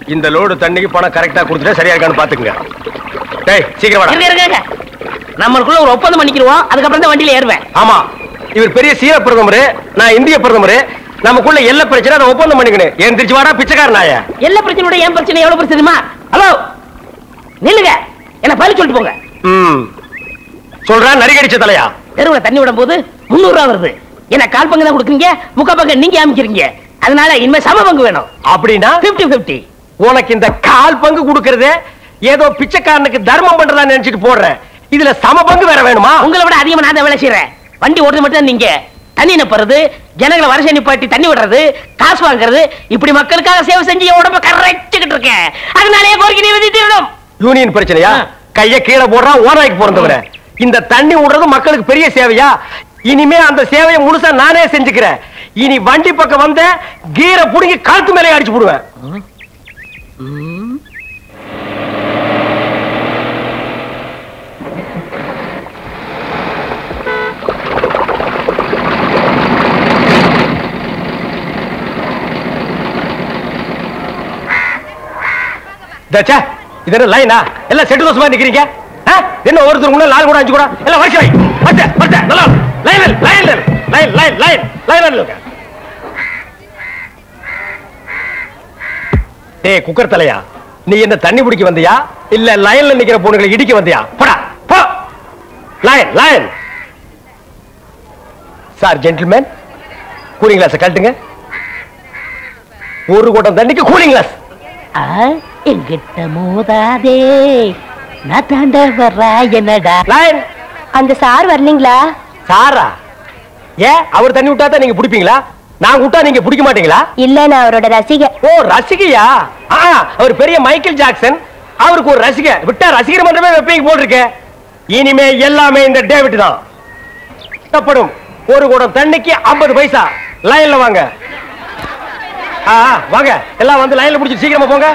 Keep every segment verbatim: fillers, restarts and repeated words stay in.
இந்த லோடு தண்ணிக்கு பணம் கரெக்டா கொடுத்துட்டா சரியா இருக்கான்னு பாத்துக்கங்க. டேய் சீக்கிரம் வாடா. நம்மளுக்குள்ள ஒரு ஒப்பந்தம் பண்ணிக்கிறோம், அதுக்கப்புறம் தான் வண்டியில ஏறுவேன். ஆமா, இவர் பெரிய சீர பிரதமர், நான் இந்திய பிரதமர். நமக்குள்ள எல்லா பிரச்சனை அதை ஒப்பந்தம் பண்ணிக்கணும். ஏன் திருச்சி வாடா பிச்சைக்கார நாய. எல்லா பிரச்சனையோட ஏன் பிரச்சனை எவ்வளவு பிரச்சனை தெரியுமா? ஹலோ நில்லுங்க, என்ன பதில் சொல்லிட்டு போங்க. ம் சொல்றா நரிகடிச்ச தலையா. தெருவுல தண்ணி விடும் போது முன்னூறு ரூபா வருது. என்ன கால் பங்கு தான் கொடுக்குறீங்க, முக்கா பங்கு நீங்க அமைக்கிறீங்க. அதனால இனிமே சம பங்கு வேணும். அப்படின்னா பிப்டி பிப்டி. உனக்கு இந்த கால் பங்கு கொடுக்கறது ஏதோ பிச்சைக்காரனுக்கு தர்மம் பண்றதா நினைச்சிட்டு போடுறேன். இதுல சம பங்கு வேற வேணுமா? உங்களை விட அதிகமா நான் தான் வேலை செய்யறேன். வண்டி ஓட்டுறது மட்டும் நீங்க, தண்ணி நிப்பறது, ஜனங்களை வருஷ நிப்பாட்டி தண்ணி விடுறது, காசு வாங்குறது, இப்படி மக்களுக்காக சேவை செஞ்சு உடம்ப கரைச்சுக்கிட்டு இருக்கேன். அதனாலே கோரிக்கை நிறைவேற்றிடணும். யூனியன் பிரச்சனையா? கைய கீழே போடுறா ஓனாய்க்கு பிறந்தவர. இந்த தண்ணி விடுறது மக்களுக்கு பெரிய சேவையா? இனிமே அந்த சேவையை முழுசா நானே செஞ்சுக்கிறேன். இனி வண்டி பக்கம் வந்த கீரை புடுங்கி காத்து மேலே அடிச்சு போடுவேன். இதென்ன லைனா? எல்லாம் செட்டு தோசமா நிக்கிறீங்க. என்ன ஒருத்தர் கூட நாலு கூட அஞ்சு கூட எல்லாம் வரிசை வை. பச்சை பச்சை நல்லா line line line line line line line. டேய் குக்கர் தலையா, நீ என்ன தண்ணி பிடிக்க வந்தியா இல்ல லைன்ல நிக்கிற பொண்ணுகளை இடிக்க வந்தியா? போடா போ. Line line. Sir gentleman, cooling glass கழட்டுங்க. ஒரு கூட்டம் தண்ணிக்கு கூலிங் கிளாஸ். எங்கிட்ட மோதாதே, நான் தாண்ட வர்றா என்னடா. லைன். அந்த சார் வரலீங்களா? சாரா? ஏன் அவர் தண்ணி விட்டா தான் நீங்க பிடிப்பீங்களா? நான் விட்டா நீங்க பிடிக்க மாட்டீங்களா? இல்ல, நான் அவரோட ரசிகை. ஓ ரசிகையா? அவர் பெரிய மைக்கேல் ஜாக்சன், அவருக்கு ஒரு ரசிகை விட்டா ரசிகர் மன்றமே வெப்பீங்க போட்டிருக்க. இனிமே எல்லாமே இந்த டேவிட் தான். தப்படும். ஒரு குடம் தண்ணிக்கு ஐம்பது பைசா. லைன்ல வாங்க. வாங்க எல்லாம் வந்து லைன்ல பிடிச்சி சீக்கிரமா போங்க.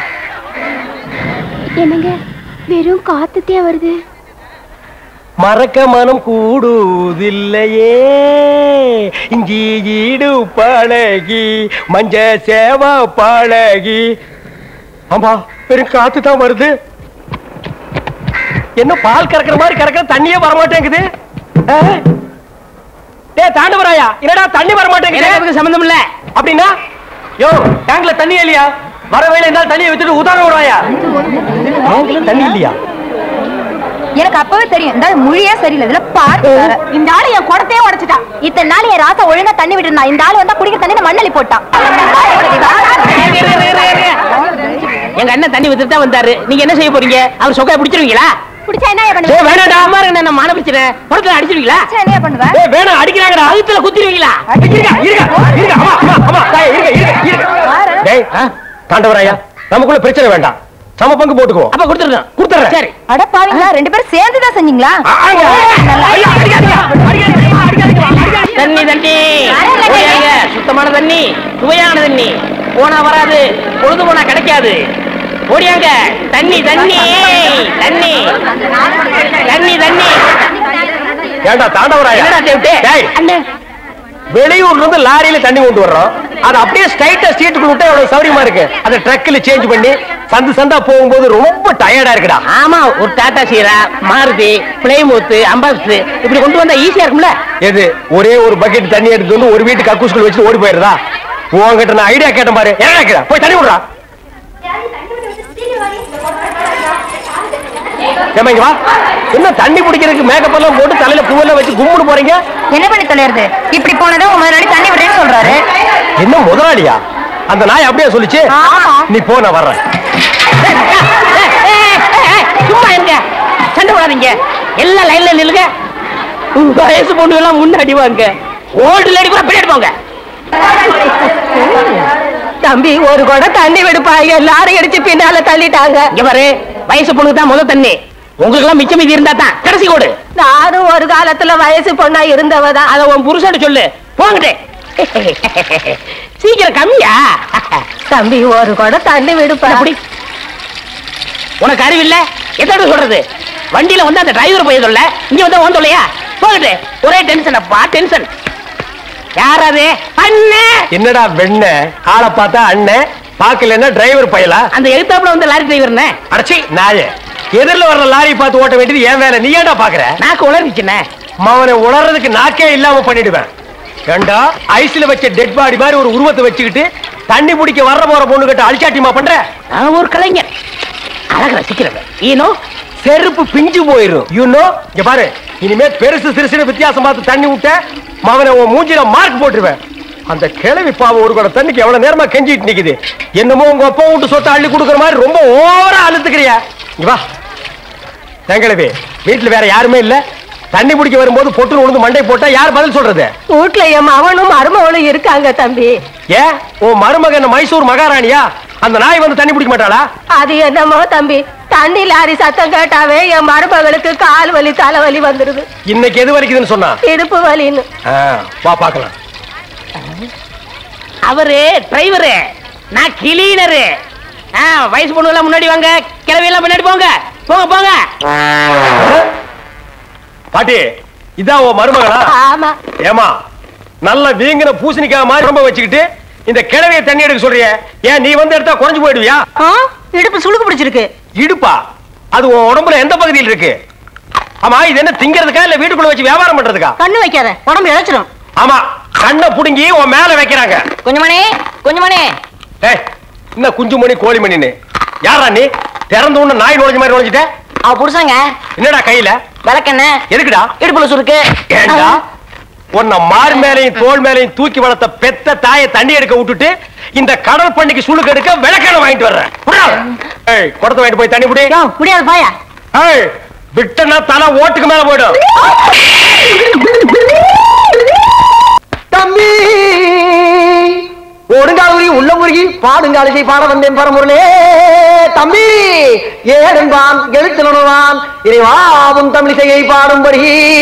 என்னங்க வெறும் காத்துட்டே வருது. மறக்க மனம் கூடுதில்லையே, இஞ்சி ஈடு பழகி மஞ்ச சேவா பழகி. ஆமா பெரும் காத்து தான் வருது. என்ன பால் கறக்கிற மாதிரி கறக்கிற தண்ணியே வரமாட்டேங்குது. டே தாண்டவராயா, என்னடா தண்ணி வரமாட்டேங்குது? சம்பந்தம் இல்ல. அப்படின்னா யோ டேங்க்ல தண்ணி இல்லையா? வர வேலை இருந்தாலும் தண்ணியை விட்டுட்டு உதாரண விடுவாயா? தண்ணி இல்லையா? எனக்கு அப்பவே தெரியும் இந்த மொழியே சரியில்லை. இதுல பாரு, இந்த ஆளு என் குடத்தையே உடைச்சிட்டான். இத்தனை நாள் என் ராசா ஒழுங்கா தண்ணி விட்டுருந்தான். இந்த ஆளு வந்தா குடிக்கிற தண்ணி மண்ணலி போட்டான். எங்க அண்ணன் தண்ணி வித்துட்டு வந்தாரு. நீங்க என்ன செய்ய போறீங்க? அவர் சொக்கைய பிடிச்சிருவீங்களா? பிடிச்சா என்ன பண்ணுவீங்க? வேணாடா மாறு, என்ன மான பிரச்சனை படத்துல அடிச்சிருவீங்களா? என்ன பண்ணுவ? ஏய் வேணா அடிக்கறாங்கடா. அழுத்துல குத்திடுவீங்களா? இருங்க இருங்க இருங்க. அம்மா அம்மா அம்மா தாய் இருங்க இருங்க இருங்க. டேய் தாண்டவராயா, நமக்குள்ள பிரச்சனை வேண்டாம். சம பங்கு போட்டுக்குவோம். அப்ப கொடுத்துறேன் கொடுத்துறேன். சரி. அட பாவீங்களா, ரெண்டு பேரும் சேர்ந்து தான் செஞ்சீங்களா? தண்ணி தண்ணி சுத்தமான தண்ணி, சுவையான தண்ணி. போனா வராது, பொழுது போனா கிடைக்காது. ஓடியாங்க. தண்ணி தண்ணி தண்ணி தண்ணி தண்ணி. ஏண்டா தாண்டவராயா, அண்ணே வெளியூர்ல இருந்து லாரியில தண்ணி கொண்டு வர்றோம். அது அப்படியே ஸ்ட்ரைட்டா ஸ்ட்ரீட்டுக்குள்ள விட்டா எவ்வளவு சௌரியமா இருக்கு. அதை ட்ரக்ல சேஞ்ச் பண்ணி சந்து சந்தா போகும்போது ரொம்ப டயர்டா இருக்குடா. ஆமா, ஒரு டாடா சீரா, மாருதி, பிளைமூத், அம்பாஸ்டர் இப்படி கொண்டு வந்தா ஈஸியா இருக்கும்ல. எது ஒரே ஒரு பக்கெட் தண்ணி எடுத்து வந்து ஒரு வீட்டுக்கு கக்கூஸ்குள்ள வச்சு ஓடி போயிருதா? உங்ககிட்ட நான் ஐடியா கேட்டேன் பாரு. என்ன கேக்குற? போய் தண்ணி விடுறா. ஏமாங்க என்ன தண்ணி குடிக்கிறதுக்கு மேக்கப் எல்லாம் போட்டு தலையில பூவெல்லாம் வச்சு கும்பிட்டு போறீங்க? என்ன பண்ணி தொலைறது? இப்படி போனதா உங்க முதலாளி தண்ணி விடுறேன்னு சொல்றாரு. என்ன முதலாளியா? அந்த நாய் அப்படியே சொல்லிச்சு. நீ போ, நான் வர்றேன். சும்மா இருங்க, சண்டை போடாதீங்க. எல்லாம் லைன்ல நில்லுங்க. வயசு பொண்ணு எல்லாம் முன்னாடி வாங்க, ஓல்டு லேடி கூட பின்னாடி போங்க. தம்பி ஒரு கூட தண்ணி விடுப்பாங்க, லாரி அடிச்சு பின்னால தள்ளிட்டாங்க. இங்க பாரு, வயசு பொண்ணுக்கு தான் முதல் தண்ணி. உங்களுக்கு எல்லாம் மிச்சம் மீதி இருந்தா தான் கடைசி கோடு. நானும் ஒரு காலத்துல வயசு பொண்ணா இருந்தவதான். அத உன் புருஷன் சொல்லு. போங்கட்டே. சீக்கிரம் கம்மியா? தம்பி ஒரு கூட தண்ணி விடுப்பா. உனக்கு அறிவில்ல? எத்தோட சொல்றது? வண்டியில வந்து அந்த டிரைவர் போய் சொல்ல, இங்க வந்து ஓன் சொல்லையா? போங்கட்டே. ஒரே டென்ஷன் அப்பா, டென்ஷன். யாராவது? அண்ணே. என்னடா வெண்ண ஆளை பார்த்தா அண்ணன், பாக்கலன்னா டிரைவர் பயலா? அந்த எழுத்தாப்புல வந்து லாரி டிரைவர்னே. அடச்சி நாயே, எதிரில் வர்ற லாரி பார்த்து ஓட்ட வேண்டியது ஏன் வேலை? நீ ஏன்டா பாக்குற? நாக்கு உளறிச்சுண்ணே. மவனை உளறதுக்கு நாக்கே இல்லாம பண்ணிடுவேன். ஏண்டா ஐஸ்ல வச்ச டெட் பாடி மாதிரி ஒரு உருவத்தை வச்சுக்கிட்டு தண்ணி பிடிக்க வர்ற போற பொண்ணு கிட்ட அழிச்சாட்டிமா பண்ற? நான் ஒரு கலைஞர், அழக ரசிக்கிறவ. ஈனோ செருப்பு பிஞ்சு போயிரும். யூனோ இங்க பாரு, இனிமே பெருசு சிறுசு வித்தியாசம் பார்த்து தண்ணி விட்ட மவனை உன் மூஞ்சில மார்க் போட்டுருவேன். அந்த கிழவி பாவம் ஒரு கூட தண்ணிக்கு எவ்வளவு நேரமா கெஞ்சிட்டு நிக்குது. என்னமோ உங்க அப்பா விட்டு சொத்தை அள்ளி கொடுக்குற மாதிரி ரொம்ப ஓவரா அழுத்துக்கிறியா? இங்க வா. கிழவி, வீட்டுல வேற யாருமே இல்ல, தண்ணி பிடிக்க வரும்போது பொட்டு உழுந்து மண்டை போட்டா யார் பதில் சொல்றது? வீட்டுல என் மகனும் மருமகளும் இருக்காங்க தம்பி. ஏன் உன் மருமகன் மைசூர் மகாராணியா? அந்த நாய் வந்து தண்ணி பிடிக்க மாட்டாளா? அது என்னமோ தம்பி, தண்ணி லாரி சத்தம் கேட்டாவே என் மருமகளுக்கு கால் வலி தலைவலி வந்துருது. இன்னைக்கு எது வரைக்குதுன்னு சொன்னா? இடுப்பு வலின்னு. வா பாக்கலாம். அவரு டிரைவரு, நான் கிளீனரு. வயசு பொண்ணு எல்லாம் முன்னாடி வாங்க, கிளவி எல்லாம் முன்னாடி போங்க. போங்க போங்க. பாட்டி, இதான் உன் மருமகளா? ஆமா. ஏமா, நல்ல வீங்கின பூசணிக்காய் மாதிரி ரொம்ப வச்சுக்கிட்டு இந்த கிழவிய தண்ணி எடுக்க சொல்றிய? ஏன் நீ வந்து எடுத்தா குறைஞ்சு போயிடுவியா? இடுப்பு சுளுக்கு பிடிச்சிருக்கு. இடுப்பா? அது உன் உடம்புல எந்த பகுதியில் இருக்கு? ஆமா, இது என்ன திங்கிறதுக்கா இல்ல வீட்டுக்குள்ள வச்சு வியாபாரம் பண்றதுக்கா? கண்ணு வைக்காத, உடம்பு இழைச்சிடும். ஆமா, கண்ணை புடுங்கி உன் மேல வைக்கிறாங்க. கொஞ்சமணி கொஞ்சமணி. ஏய், என்ன குஞ்சு மணி கோழி மணின்னு? யாரா நீ? திறந்து ஒண்ணு நாய் நுழைஞ்ச மாதிரி நுழைஞ்சிட்ட? அவ புருஷங்க. என்னடா கையில? விளக்கெண்ண. எதுக்குடா? இடுப்புல சுருக்கு. ஏண்டா உன்னை மார் மேலையும் தோல் மேலையும் தூக்கி வளர்த்த பெத்த தாயை தண்ணி எடுக்க விட்டுட்டு இந்த கடல் பண்ணிக்கு சுளுக்கு எடுக்க விளக்கெண்ண வாங்கிட்டு வர்றேன். ஏய், குடத்தை வாங்கிட்டு போய் தண்ணி புடி. முடியாது பாயா. ஏய், விட்டனா தலை ஓட்டுக்கு மேல போயிடும். தம்பி ஒடுங்காலுரி உள்ள முருகி பாடுங்காலிசை பாட வந்தேன் பரமுருளே. தம்பி ஏடன்பான் எழுத்துணர்வான் இறைவாவும் தமிழிசையை பாடும்படி.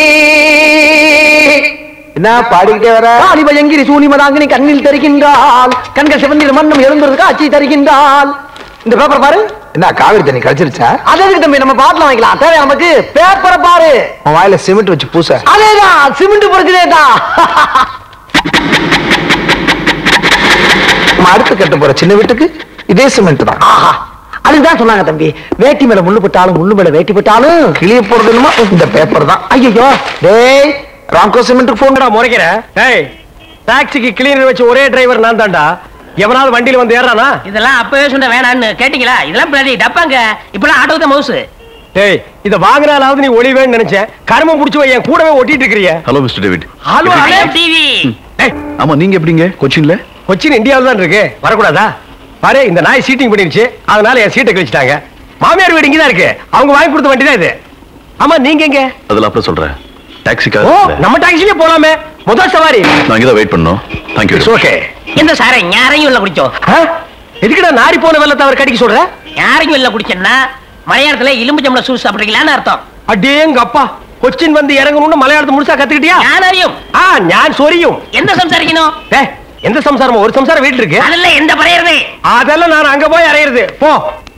என்ன பாடிக்கிட்டே வர? காளிபயங்கிரி சூனிமதாங்கினி கண்ணில் தருகின்றாள், கண்கள் சிவந்தில் மண்ணும் எழுந்தது காட்சி தருகின்றாள். இந்த பேப்பர் பாரு. என்ன காவிரி தண்ணி கிடைச்சிருச்சா? அதே தம்பி, நம்ம பாட்டில் வாங்கிக்கலாம். தேவை நமக்கு. பேப்பரை பாரு. உன் வாயில சிமெண்ட் வச்சு பூச. அதேதான், சிமெண்ட் பொறுக்கிறதே தான். அடுத்து கட்ட போற சின்ன வீட்டுக்கு இதே சிமெண்ட் தான். ஆஹா, அதுதான் சொன்னாங்க தம்பி. வேட்டி மேல முள்ளு போட்டாலும் முள்ளு மேல வேட்டி போட்டாலும் கிளிய போறது என்னமோ இந்த பேப்பர் தான். ஐயோ, டேய் ராங்கோ சிமெண்ட்டுக்கு போன்டா முறைக்கிற. ஏய், டாக்ஸிக்கு கிளீனர் வச்சு ஒரே டிரைவர் நான் தான்டா. எவனாவது வண்டியில வந்து ஏறானா? இதெல்லாம் அப்பவே சொன்ன வேணான்னு கேட்டீங்களா? இதெல்லாம் பின்னாடி டப்பாங்க. இப்பெல்லாம் ஆட்டோ தான் மவுசு. டேய், இத வாங்குறாலாவது நீ ஒளிவேன்னு நினைச்சேன். கருமம் புடிச்சு என் கூடவே ஒட்டிட்டு இருக்கறியே. Hello mister David. Hello TV. டேய், ஆமா, நீங்க எப்படிங்க கொச்சின்ல? கொச்சின் இந்தியாவில் தான் இருக்கு, வரக்கூடாதா? பாரு, இந்த நாய் சீட்டிங் பண்ணிருச்சு, அதனால என் சீட்டை கழிச்சிட்டாங்க. மாமியார் வீடு இங்கதான் இருக்கு, அவங்க வாங்கி கொடுத்த வண்டி தான் இது. ஆமா, நீங்க எங்க? அதெல்லாம் அப்புறம் சொல்றேன். டாக்ஸிக்காக. ஓ, நம்ம டாக்ஸிலே போலாமே. முதல் சவாரி. நான் இங்க தான் வெயிட் பண்ணோம். Thank you. ஓகே. இந்த சாரை யாரையும் இல்ல குடிச்சோம். எதுக்குடா நாரி போன வெள்ளத்தை அவர் கடிக்க சொல்ற? யாரையும் இல்ல குடிச்சேன்னா மலையாளத்துல எலும்பு ஜம்பள சூஸ் சாப்பிடுறீங்களான்னு அர்த்தம். அடேங்க அப்பா, கொச்சின் வந்து இறங்கணும்னு மலையாளத்தை முழுசா கத்துக்கிட்டியா? நான் அறியும். ஆ, ஞான் சொரியும். எந்த சம்சாரிக்கணும்? டேய், எந்த சம்சாரமோ? ஒரு சம்சாரம் வீட்டுல இருக்கு. அதெல்லாம் எந்த பரையறது? அதெல்லாம் நான் அங்க போய் அறையிறது. போ.